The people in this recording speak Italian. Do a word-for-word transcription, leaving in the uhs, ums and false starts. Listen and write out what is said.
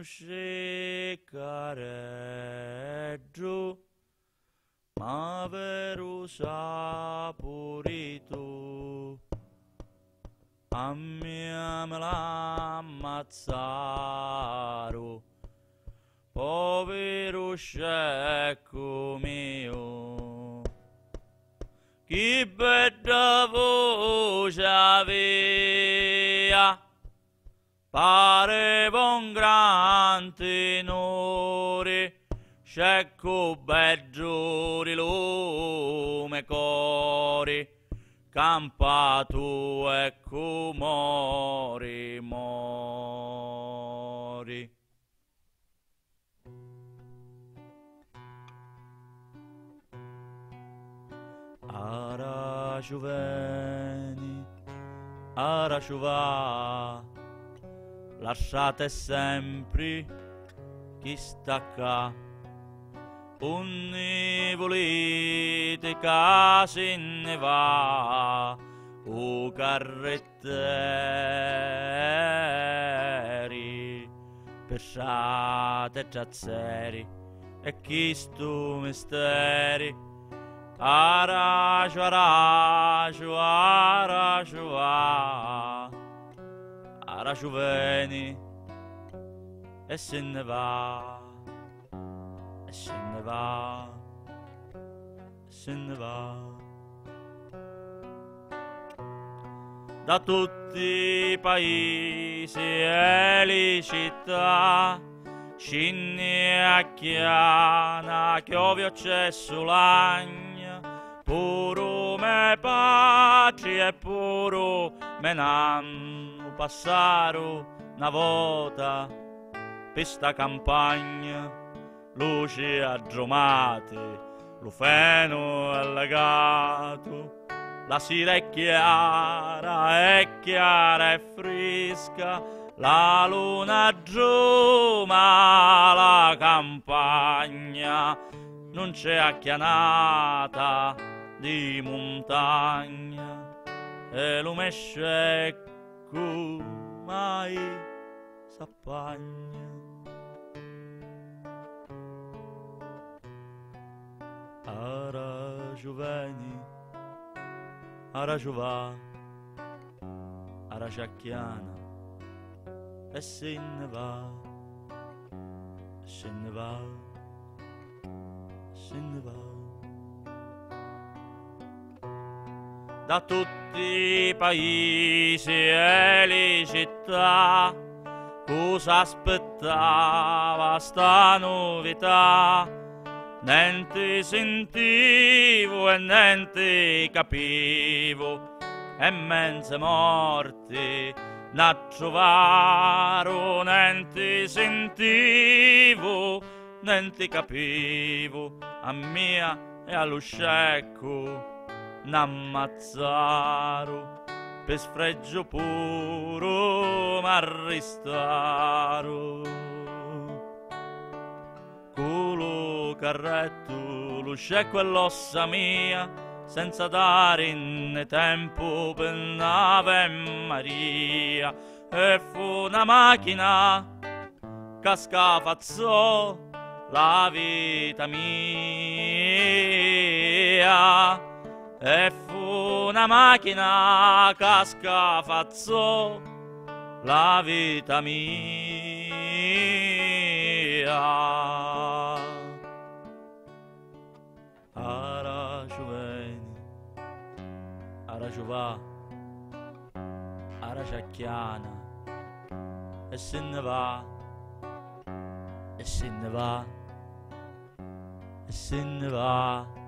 scicareggio, ma veru saporito, a mia me l'ammazzaro, povero scecco mio, chi bella voce avea, pareva un gran tenore, scecco bello di lume core, campato ecco mori mori. Ara giovani, ara giova, lasciate sempre chi sta qua, ogni volete che se ne va, o carretteri, pesciate giazzeri, e chi stu misteri, aracio, aracio, aracio, aracio veni, e se ne va, e se ne va, e se ne va. Da tutti i paesi e le città, scinni a chiana, chiovio c'è sulagna, puro me paci e puro me nanno passaro una volta per sta campagna, luci aggiomate, lo feno è legato, la sera è chiara, è chiara e fresca, la luna giuma la campagna, non c'è acchianata di montagna, e lume scecco mai s'appagna. Ara giovani, ara giovà, ara giacchiana, e se ne va, e se ne va, e se ne va. Da tutti i paesi e le città, cosa aspettava sta novità? Niente sentivo e niente capivo, e menze morti n'acciovarono, niente sentivo, niente capivo, a mia e allo scecco n'ammazzaro, per sfregio puro m'arrestaro. Culo carretto, lo scecco e l'ossa mia, senza dare in tempo per l'Ave Maria, e fu una macchina che scafazzò la vita mia, e fu una macchina che scafazzò la vita mia. Ara giovani, ara giovà, ara giacchiana, e se ne va, e se ne va, e se ne va.